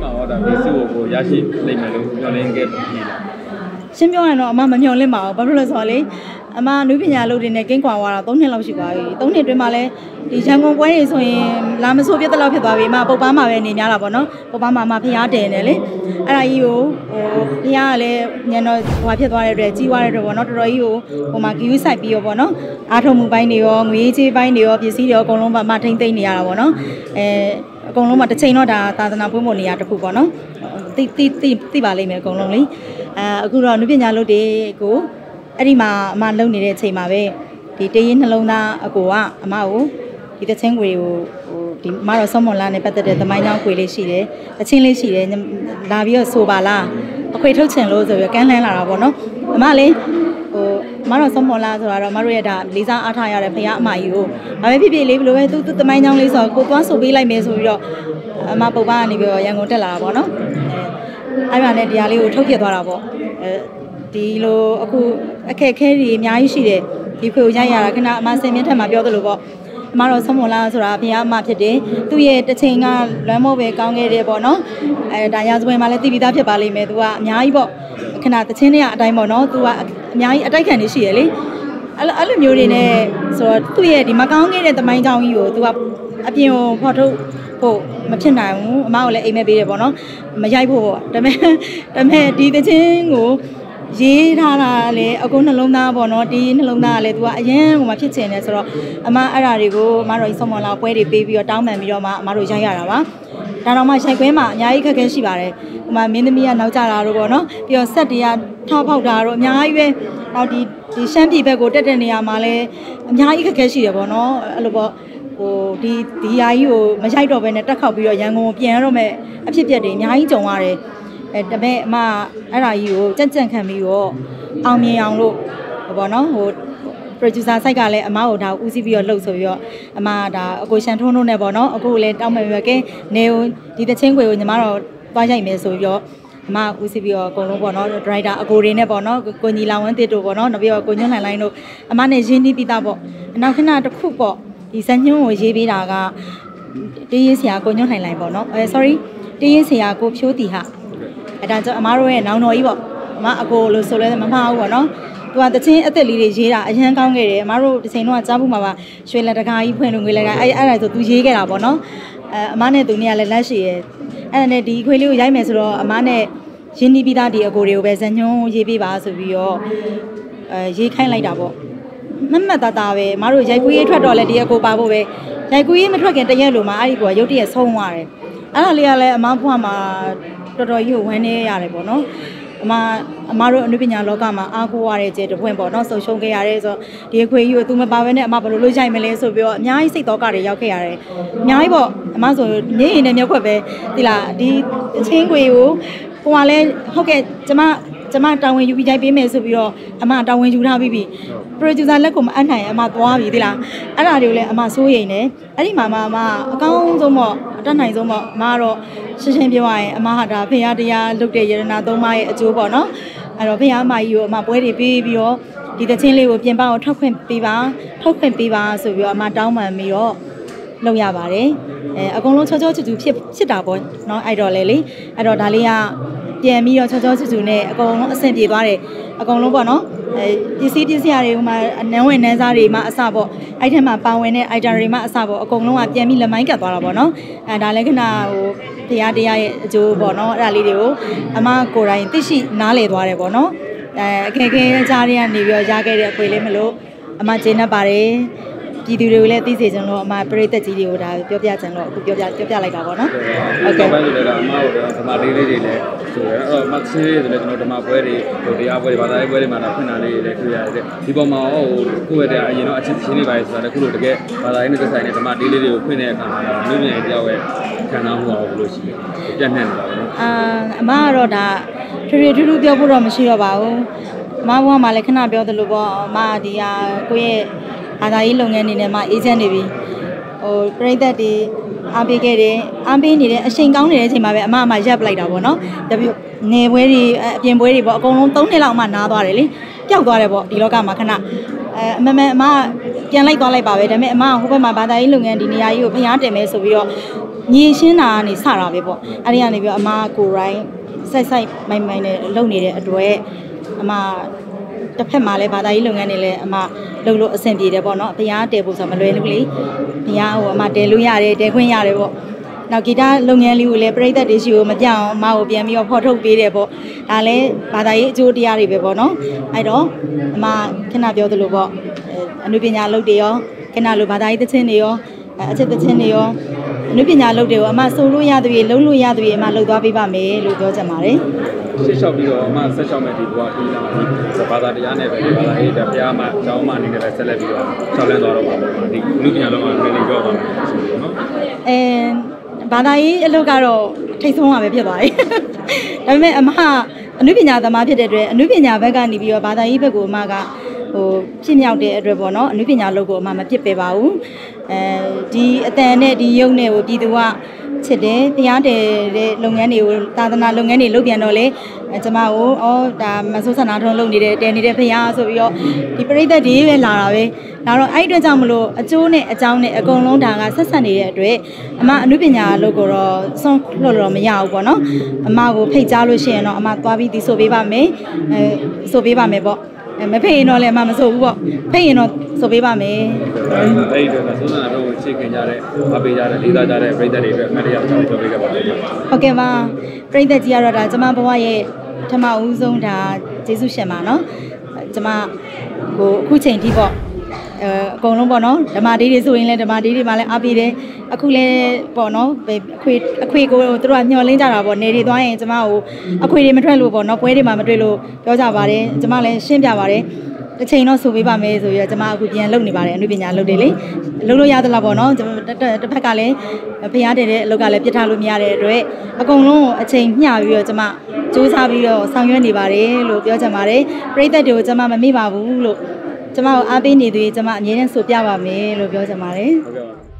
မှာတော့ဒါဒီစုကိုရရှိလိမ့်မယ်လို့ပြောလင်းခဲ့ပြီလားရှင်းပြောရင်တော့အမမမျှော်လင့်ပါဘူးဘာဖြစ်လို့လဲဆိုတော့လေအမနုပညာလုပ်တဲ့ကင်းကွာသွားတာ3နှစ်လောက်ရှိပါပြီ3နှစ်တွင်းမှာလည်းဒီရန်ကုန်ပွဲတွေဆိုရင်လာမဆိုးပြတ်တဲ့လောက်ဖြစ်သွားပြီအမပုတ်ပန်းမှာပဲနေများတာပေါ့နော်ပုတ်ပန်းမှာဖျားတယ်နေလေအဲ့ဒါကြီးကိုဖျားကလည်းညံတော့ဟိုဖြစ်သွားတဲ့အတွက်ကြီးသွားတဲ့အတွက်ပေါ့နော်တော်တော်ကြီးကိုဟိုမှာဂီယူဆိုင်ပြီးရောပေါ့နော်အားထုတ်မှုပိုင်းတွေရောငွေကြေးပိုင်းတွေရောပစ္စည်းတွေရောအကုန်လုံးမှထိမ့်သိမ့်နေရတာပေါ့နော်အကုန်လုံးမှတစ်ချိန်တော့ဒါသာသနာပွင့်ဖို့နေရာတစ်ခုပေါ့နော်သိပါလိမ့်မယ်အကုန်လုံးလေအခုတော့နုပညာလုပ်တွေကိုအဲ့ဒီမှာအမလုံနေတဲ့အချိန်မှာပဲဒီတေးရင်နှလုံးသားအကိုကအမကိုဒီတချင်းခွေကိုဒီအမတော့ဆောမွန်လာနဲ့ပတ်သက်တဲ့သမိုင်းကြောင်းခွေလေးရှိတယ်တချင်းလေးရှိတယ်လာပြီးတော့ဆိုပါလားအခွေထုတ်ချင်လို့ဆိုပြီးကန်းလှမ်းလာတာပေါ့နော်အမလေးအမတော့ဆောမွန်လာဆိုတာတော့အမတို့ရဲ့ဒါလေးစားအားထားရတဲ့ဖခင်အမကြီးကိုဘာပဲဖြစ်ဖြစ်လေးဘလို့ပဲသူသမိုင်းကြောင်းလေးဆိုကိုသွားဆိုပေးလိုက်မယ်ဆိုပြီးတော့အမပုပ်ပန်းကနေပြီးတော့ရန်ကုန်တက်လာတာပေါ့နော်အဲ့ဒါနဲ့တရားလေးကိုထုတ်ပြသွားတာပေါ့ဒီလိုအခုအခက်အခဲတွေအများကြီးရှိတယ်ဒီခွေကိုရိုက်ရတာခဏအမစင်မြင့်ထက်မှာပြောသလိုပေါ့အမတော့ဆောမွန်လာဆိုတာဘုရားအမဖြစ်တယ်သူ့ရဲ့တစ်ချိန်ကလွမ်းမိုးပဲကောင်းခဲ့တယ်ပေါ့နော်ဒါရာဇဝင်မှာလည်းတည်ပြီးသားဖြစ်ပါလိမ့်မယ်သူကအများကြီးပေါ့ခဏတချင်းတွေကအတိုင်းပေါ့နော်သူကအများကြီးအတိုက်ခံနေရှိရလေအဲ့လိုမျိုးတွေနဲ့ဆိုတော့သူ့ရဲ့ဒီမကောင်းခဲ့တဲ့သမိုင်းကြောင်းကြီးကိုသူကအပြင်ကိုဖော်ထုတ်ဖို့မဖြစ်နိုင်ဘူးအမကိုလည်းအိမ်မက်ပေးတယ်ပေါ့နော်မရိုက်ဖို့ပေါ့ဒါပေမဲ့ဒီတချင်းကိုရေးထားတာလေအကုန်နှလုံးသားပေါ့နော်ဒီနှလုံးသားကလည်းသူကအရင်ကမှဖြစ်ချင်တယ်ဆိုတော့အမအဲ့ဓာတွေကိုအမတို့ဆောမွန်လာပွဲတွေပေးပြီးတော့တောင်းပန်ပြီးတော့မှအမတို့ရိုက်ရတာပါဒါတော့မှရိုက်ခွဲမှာအများကြီးခက်ခဲရှိပါတယ်ဟိုမှာမင်းသမီးကနောက်ကျတာတို့ပေါ့နော်ပြီးတော့ဆက်တွေကထောက်ဖောက်တာတို့အများကြီးပဲနောက်ဒီရှမ်းပြည်ဘက်ကိုတက်တဲ့နေရာမှာလည်းအများကြီးခက်ခဲရှိတယ်ပေါ့နော်အဲ့လိုပေါ့ဟိုဒီယာကြီးကိုမရိုက်တော့ဘဲနဲ့တက်ခောက်ပြီးတော့ရန်ကုန်ကိုပြန်ရတော့မဲ့အဖြစ်အပျက်တွေအများကြီးကြုံရတယ်ဒါပေမဲ့အမအဲ့ဒါကြီးကိုကြက်ခံပြီးတော့အောင်မြင်အောင်လို့ပေါ့နော်ဟို producer site ကလည်းအမကိုဒါဦးစီးပြီးတော့လှုပ်ဆိုပြီးတော့အမဒါအကိုရှန်ထုံးထုံးနဲ့ပေါ့နော်အခုလည်းတောင်းမယ်ပဲကဲနေဒီတချင်းခွေကိုညီမတော့သွားရိုက်မယ်ဆိုပြီးတော့အမဦးစီးပြီးတော့အကုန်လုံးပေါ့နော် driver အကိုတွေနဲ့ပေါ့နော်ကိုညီလောင်ဝင်းတစ်တို့ပေါ့နော်နောက်ပြီးတော့ကိုညွန့်လှိုင်လိုင်းတို့အမနဲ့ရင်းနှီးပြီးသားပေါ့နောက်ခဏတစ်ခုပေါ့ဒီဇညွန်းကိုရေးပေးတာကတေးရေးဆရာကိုညွန့်လှိုင်လိုင်းပေါ့နော်sorry တေးရေးဆရာကိုဖြိုးတီဟာအဲ့ဒါကြောင့်အမတို့ရဲ့နောင်တော်ကြီးပေါ့အမအကိုလို့ဆိုလဲမမှားဘူးပေါ့နော်သူကတချင်းအသက်လေးတွေရေးတာအရန်ကောင်းခဲ့တယ်အမတို့တစ်ချိန်တော့ကြားဖို့မှာပါရွှေလက်တကာကြီးဖွင့်လို့ငွေလက်ကအဲ့ဒါဆိုသူရေးခဲ့တာပေါ့နော်အမနဲ့သူနဲ့ကလည်းလက်ရှိရဲ့အဲ့ဒါနဲ့ဒီခွေးလေးကိုရိုက်မယ်ဆိုတော့အမနဲ့ရင်းနှီးပြီးသားဒီအကိုတွေကိုပဲဇညွန်းရေးပေးပါဆိုပြီးတော့ရေးခိုင်းလိုက်တာပေါ့မမတ်သားပဲအမတို့ရိုက်ခွေးရေးထွက်တော့လဲဒီအကိုပါဖို့ပဲရိုက်ခွေးရေးမထွက်ခင်တရက်လိုမှအဲ့ဒီကိုရုတ်တရက်ဆုံးသွားတယ်အဲ့ဒါလေးကလည်းအမဘွားမှာတော်တော်ကြီးကိုဝမ်းနေရတယ်ပေါ့နော်အမတို့အနုပညာလောကမှာအားကိုးရတဲ့ကျေတပွင့်ပေါ့နော်ဆုံရှုံခဲ့ရတယ်ဆိုတော့ဒီအခွေကြီးကိုသူမပါဘဲနဲ့အမဘယ်လိုလုပ်ရိုက်မလဲဆိုပြီးတော့အများကြီးစိတ်တော့ကတွေရောက်ခဲ့ရတယ်အများကြီးပေါ့အမဆိုနေရင်နဲ့မျက်ခွက်ပဲဒီလားဒီချင်းခွေကိုဟိုကလည်းဟုတ်ကဲ့ကျမတာဝန်ယူပြီးရိုက်ပေးမယ်ဆိုပြီးတော့အမတာဝန်ယူထားပြီးပြီ producer လက်ကိုမအပ်နိုင်အမသွားပြီဒီလားအဲ့ဒါတွေကိုလည်းအမစိုးရိမ်တယ်အဲ့ဒီမှာမှအမအကောင်းဆုံးပေါ့အတတ်နိုင်ဆုံးပေါ့အမကတော့ရှင်းပြောရရင်အမဟာဒါဖေရတရားလုပ်တဲ့ရတနာသုံးပါးရဲ့အကျိုးပေါ့နော်အဲ့တော့ဖေရအမကြီးကိုအမပွဲတွေပေးပြီးတော့ဒီတချင်းလေးကိုပြင်ပအောင်ထုတ်ခွင့်ပေးပါဆိုပြီးတော့အမတောင်းပန်ပြီးတော့လုပ်ရပါတယ်အကုန်လုံးချောချောချူချူဖြစ်တာပေါ့နော်အဲ့တော့လေအဲ့တော့ဒါလေးကပြန်ပြီးတော့ချောချောချူချူနဲ့အကုန်လုံးအဆင်ပြေသွားတယ်အကုန်လုံးပေါ့နော်ပစ္စည်းရတွေဟိုမှာနန်းဝင်နန်းစားတွေမှာအစပေါ့အဲ့ထက်မှာပါဝင်တဲ့ item တွေမှာအစပေါ့အကုန်လုံးကပြန်ပြီးလက်မိုင်းကတ်သွားတာပေါ့နော်ဒါလည်းခဏဟိုတရားရဲ့အကျိုးပေါ့နော်အဲ့ဒါလေးတွေကိုအမကိုယ်တိုင်သိရှိနားလည်သွားတယ်ပေါ့နော်အခက်အခဲကြားတွေကနေပြီးတော့ရခဲ့တဲ့အခွေလေးမလို့အမကျေနပ်ပါတယ်ပြည်သူတွေကိုလည်းသိစေချင်လို့အမပရိသတ်ကြီးတွေကိုဒါပြောပြချင်လို့အခုပြောပြလိုက်တာပေါ့နော်ဟုတ်ကဲ့ပိုင်းဆိုလည်းအမတို့ဓမ္မလေးတွေလည်းဆိုရတော့မချင်းလေးတွေလည်းကျွန်တော်ဓမ္မပွဲတွေဟိုတရားပွဲတွေဘာသာရေးပွဲတွေမှာတော့ဖွင့်တာလေးတွေလည်းတွေ့ရတယ်ဒီပေါ်မှာဟိုကိုယ့်ရဲ့အရင်တော့အချင်းချင်းလေးပါလေဆိုတာလည်းခုလိုတကယ်ဘာသာရေးနဲ့သက်ဆိုင်တဲ့ဓမ္မလေးတွေကိုဖွင့်တဲ့အခါမှာလူငယ်တယောက်ရဲ့ခံစားမှုအောင်လို့ရှိတယ်ပြတ်နှံ့နေတာပေါ့နော်အမကတော့ဒါထူးပြောဖို့တော့မရှိတော့ပါဘူးအမဘွားမှလည်းခဏပြောသလိုပေါ့အမဒီဟာကိုယ့်ရဲ့ဘာသာရေးလုပ်ငန်းနေနဲ့မှအေဂျင့်နေပြီဟိုပရိသတ်တွေအားပေးခဲ့တယ်အားပေးနေတဲ့အချိန်ကောင်းနေတဲ့အချိန်မှာပဲအမရပ်ပလိုက်တာပေါ့နော်တပြည့်နေပွဲတွေအပြင်ပွဲတွေပေါ့အကုန်လုံး3နှစ်လောက်မှနားသွားတယ်လေပျောက်သွားတယ်ပေါ့ဒီလောကမှာခဏအမပြန်လိုက်သွားလိုက်ပါပဲဒါပေမဲ့အမဟိုဘက်မှာဘာသာရေးလုပ်ငန်းဒီနေရာကြီးကိုဖျားတယ်မယ်ဆိုပြီးတော့ညီရှင်းတာကနေစတာပဲပေါ့အဲ့ဒီကနေပြီးအမကိုရိုင်းစိုက်မိုင်နဲ့လုပ်နေတဲ့အတွက်အမတစ်ဖက်မှာလည်းဘာသာရေးလုပ်ငန်းတွေလည်းအမလုပ်လို့အဆင်ပြေတယ်ပေါ့နော်တရားတည်ဖို့ဆိုမလွယ်ဘူးလေတရားဟိုအမတည်လို့ရတယ်တည်ခွင့်ရတယ်ပေါ့နောက်ဂီတလုပ်ငန်းလေးကိုလည်းပြိသက်တွေရှိကိုမပြောင်းအမကိုပြန်ပြီးတော့ဖော်ထုတ်ပေးတယ်ပေါ့ဒါလည်းဘာသာရေးအကျိုးတရားတွေပဲပေါ့နော်အဲ့တော့အမခဏပြောသလိုပေါ့အနုပညာလုပ်တွေရောခဏလိုဘာသာရေးသချင်းတွေရောအချက်သချင်းတွေရောအနုပညာလုပ်တွေကိုအမဆိုလို့ရသရွေးလုံးလို့ရသရွေးအမလုပ်သွားပေးပါမယ်လို့ပြောချင်ပါတယ်ရှေ့လျှောက်ပြီးတော့အမဆက်လျှောက်မဲ့ဒီဘဝပြီးလာမှာဘာသာတရားနဲ့ပဲဘာသာရေးတရားမှာအကြောင်းမှအနေနဲ့ဆက်လက်ပြီးတော့လျှောက်လန်းသွားတော့ပါပေါ့ဒီအနုပညာလုံးမှာလည်းပြောသွားမှာနော်ဘာသာရေးအလုပ်ကတော့ထိတ်ဆုံးတာပဲဖြစ်သွားတယ်ဒါပေမဲ့အမအနုပညာသမားဖြစ်တဲ့အတွက်အနုပညာဘက်ကနေပြီးတော့ဘာသာရေးဘက်ကိုအမကဟိုဖြစ်မြောက်တဲ့အတွက်ပေါ့နော်အနုပညာလုပ်ကိုအမမပြစ်ပယ်ပါဘူးဒီအတန်နဲ့ဒီယုံနဲ့ကိုပြည်သူကချစ်တယ်တရားတယ်တဲ့လုပ်ငန်းတွေကိုသာသနာလုပ်ငန်းတွေလုပ်ပြန်တော့လေကျမကိုဒါမဆိုးဆန္ဒထုံးလုပ်နေတဲ့တယ်နေတဲ့ဖရားဆိုပြီးတော့ဒီပရိသတ်တွေပဲလာတာပဲဒါတော့အဲ့အတွက်ကြောင့်မလို့အကျိုးနဲ့အကြောင်းနဲ့အကုန်လုံးဒါကဆက်ဆက်နေတဲ့အတွက်အမအနုပညာလုပ်ကိုတော့စွန့်လို့တော့မရဘူးပေါ့နော်အမကိုဖိတ်ကြားလို့ရှိရင်တော့အမသွားပြီးဒီဆိုပေးပါမယ်ဆိုပေးပါမယ်ပေါ့မဖိတ်ရင်တော့လည်းအမမဆိုဘူးပေါ့ဖိတ်ရင်တော့ဆိုပေးပါမယ်အဲ့ဒီတော့သုံးဆန္ဒတော့ချစ်ခင်ကြတဲ့အားပေးကြတဲ့လေးစားကြတဲ့ပရိသတ်တွေအတွက်အမှတ်တရအကြောင်းပြောပေးခဲ့ပါမယ်ဟုတ်ကဲ့ပါပရိသတ်ကြီးကတော့ဒါကျမဘဝရဲ့ပထမဦးဆုံးဒါကျေးဇူးရှင်ပါနော်ကျမကိုအခုချိန်ထိပေါ့အကုန်လုံးပေါ့နော်ဓမ္မဒေးတွေဆိုရင်လည်းဓမ္မဒေးတွေမှာလည်းအားပေးတယ်အခုလည်းပေါ့နော်အခွေကိုသူတို့ကညှော်လင်းကြတာပေါ့နေတွေသွားရင်ကျမကိုအခွေတွေမထွက်လို့ပေါ့နော်ပွဲတွေမှာမတွေ့လို့ပြောကြပါတယ်ကျမလည်းရှင်းပြပါတယ်တစ်ချိန်တော့ဆိုပေးပါမယ်ဆိုပြီးတော့ကျမအခုပြန်လုပ်နေပါတယ်အနုပညာလုပ်တယ်လေလုပ်လို့ရသလားပေါ့နော်တစ်ဖက်ကလည်းဖျားတယ်တဲ့အလုပ်ကလည်းပြစ်ထားလို့မရတဲ့အတွက်အကုန်လုံးအချိန်မျှပြီးတော့ကျမစူးစမ်းပြီးတော့ဆောင်ရွက်နေပါတယ်လို့ပြောချင်ပါတယ်ပရိသတ်တွေကိုကျမမမေ့ပါဘူးလို့ကျမကိုအားပေးနေသူတွေကျမအမြဲတမ်းဆိုပြပါမယ်လို့ပြောချင်ပါတယ်ဟုတ်ကဲ့ပါ